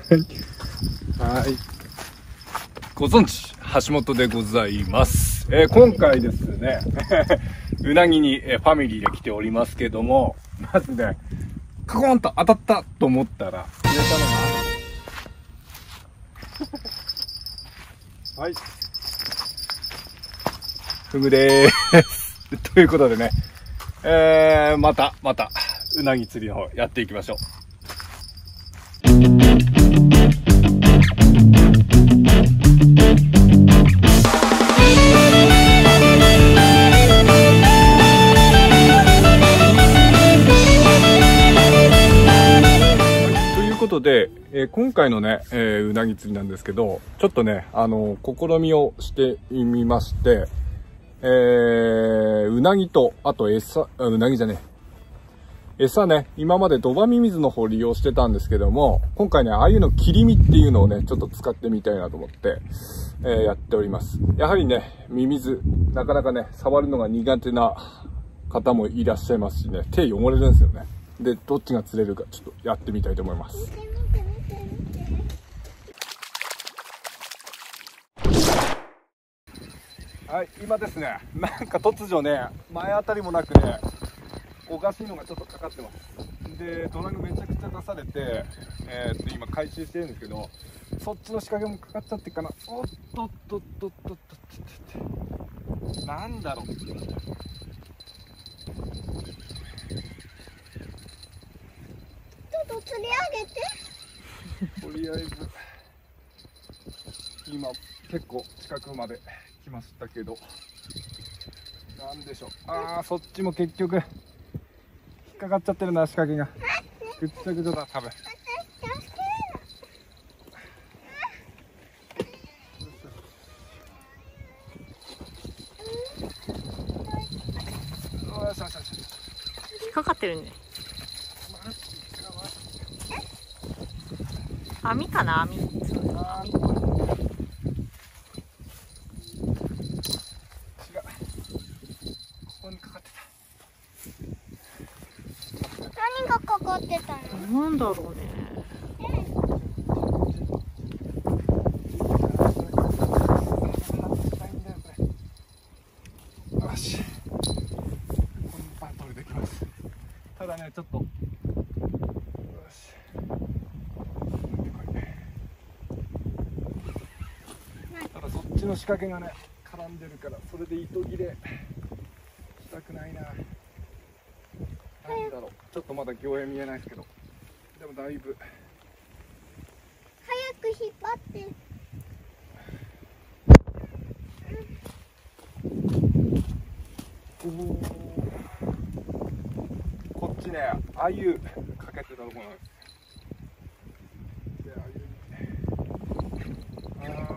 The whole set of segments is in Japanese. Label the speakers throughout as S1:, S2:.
S1: はい。ご存知、橋本でございます。今回ですね、うなぎにファミリーで来ておりますけども、まずね、カコンと当たったと思ったら、入れたのが、はい。フグでーす。ということでね、また、うなぎ釣りの方やっていきましょう。ということで、今回のね、うなぎ釣りなんですけど、ちょっとね、試みをしてみまして、うなぎと、あと餌ね、今までドバミミズの方を利用してたんですけども、今回ね、ああいうの切り身っていうのをね、ちょっと使ってみたいなと思って、やっております。やはりね、ミミズ、なかなかね、触るのが苦手な方もいらっしゃいますしね、手汚れるんですよね。で、どっちが釣れるか、ちょっとやってみたいと思います。はい、今ですね、なんか突如ね、前あたりもなくね、おかしいのがちょっとかかってます。で、ドラグめちゃくちゃ出されて、今回収してるんですけど、そっちの仕掛けもかかっちゃってかな。おっとっとっとっとっと、なんだろう。ちょ
S2: っと釣り上げて。
S1: とりあえず、今結構近くまで来ましたけど、なんでしょう。あー、そっちも結局、引っかかっちゃってるな、仕掛けが。ぐっちゃぐちゃだ、多分。
S3: 引っかかってるね。網かな、網。
S1: ここにかかってた。
S2: 何がかかってたの？
S3: なんだろうね。
S1: よし。このパン取れてきます。ただね、ちょっと。よし。ただそっちの仕掛けがね、絡んでるから、それで糸切れしたくないな。なんだろう。ちょっとまだ魚影見えないですけど。でもだいぶ。
S2: 早く引っ張って。
S1: こっちね、アユかけてたところなんです。で、アユに。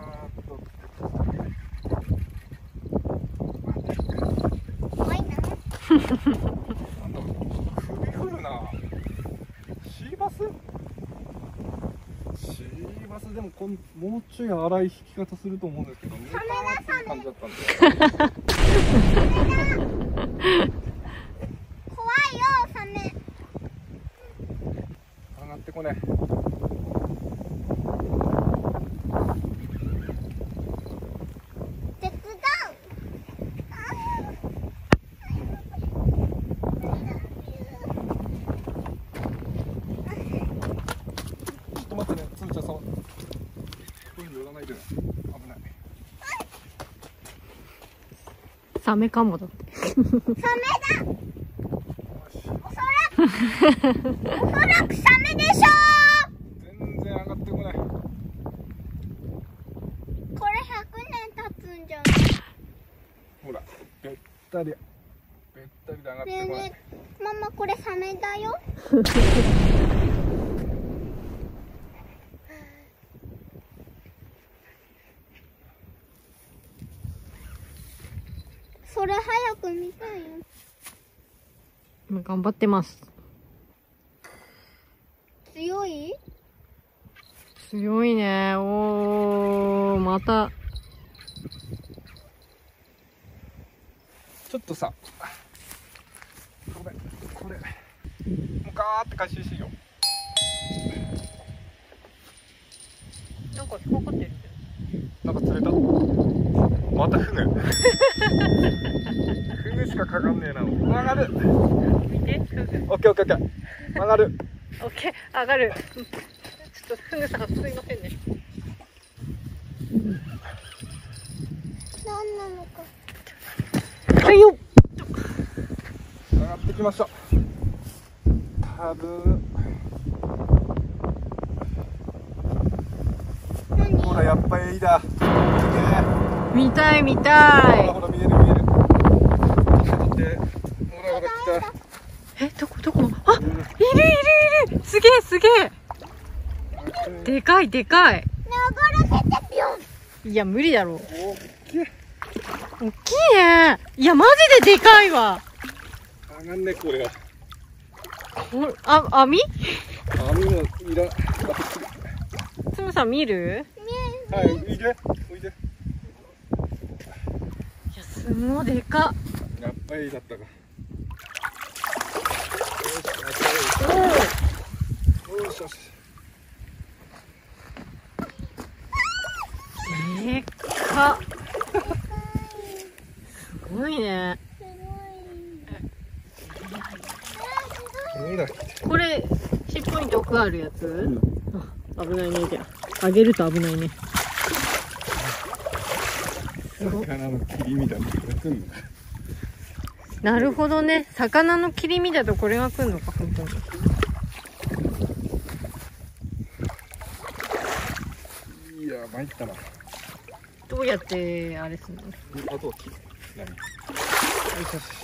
S2: 怖いな。
S1: なんだろう、首振るな。シーバスでももうちょい荒い引き方すると思うんですけど、見えたなっていう感じだったんで。
S2: 怖いよ、サメ。
S1: 上がってこね。
S2: 手伝う。
S1: ちょっと待ってね、つぶちゃん、こういうの寄らないでね。危ない。
S3: サメかもだって。
S2: サメだ。おそらくサメでしょ
S1: 全然上がってこない。
S2: これ100年経つんじゃん。
S1: ほら、べったりで上がってこない。
S2: ねえねえ、ママこれサメだよ。それ早く見たいよ。
S3: 頑張ってます。
S2: 強い？
S3: 強いね。おー、また。
S1: ちょっとさ、ごめん、これもうガーって回収していいよ。
S3: かかってる。
S1: なんか釣れた。またフグ。フグしかかかんねえな。曲がる。
S3: 見て、フグ。
S1: オッケーオッケーオッケー。曲がる。
S3: オッケー、上がる。ちょっとフグさんすいませんね。
S2: 何なのか。
S3: はいよ。
S1: 上がってきました。多分。ほらやっぱエイだ。
S3: 見たい見たい。
S1: ほら見える見える。ほらほら来た。
S3: え、どこあ、いるいる。すげえすげえ。でかいでかい。
S2: 流らせてぴょん。
S3: いや無理だろう。
S1: おっきい。
S3: 大きいね。いやマジででかいわ。
S1: 上がんねこれは。
S3: あ、網？
S1: 網もいら。
S3: つむさん見る？
S1: はい、おいで。おいで。
S3: いやすごいでか。
S1: やっぱりだったか。
S3: お
S1: よしよし。
S3: お。でか。すごいね。これ尻尾に毒あるやつ？あ、危ないねじゃあ。あげると危ないね。
S1: 魚の切り身だとこれ来んのか。
S3: なるほどね。魚の切り身だとこれが来るのか本当に。
S1: いや参ったな。
S3: どうやってあれするの？
S1: あとは切る。何？よしよし。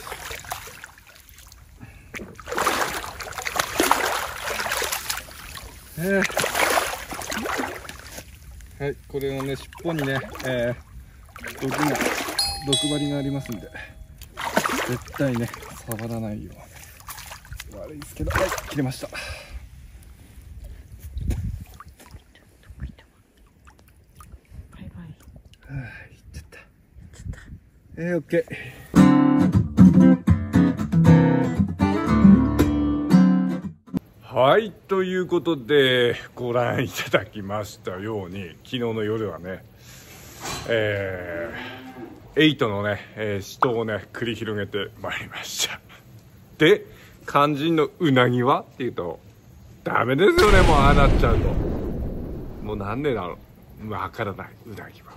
S1: はい、これをね尻尾にね、毒針がありますんで絶対ね触らないように。悪いですけど、はい、切れました。
S3: バイバイ。
S1: いっちゃった。オッケー。はい、ということでご覧いただきましたように、昨日の夜はね、エイトのね、死闘をね繰り広げてまいりました。で、肝心のうなぎはっていうとダメですよね。もうああなっちゃうともうなんでだろう、わからない、うなぎは。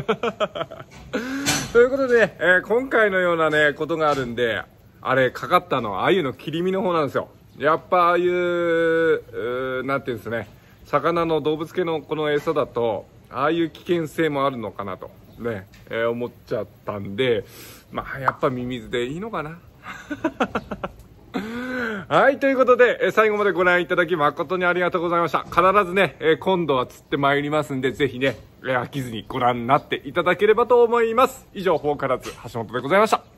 S1: ということで、今回のようなねことがあるんで、あれかかったのは鮎の切り身の方なんですよ。やっぱああいうなんていうんですね、魚の動物系のこの餌だとああいう危険性もあるのかなとね、思っちゃったんで、まあやっぱミミズでいいのかな。はい、ということで、最後までご覧いただき誠にありがとうございました。必ずね、今度は釣ってまいりますんで、ぜひね、飽きずにご覧になっていただければと思います。以上、フォーカラズ橋本でございました。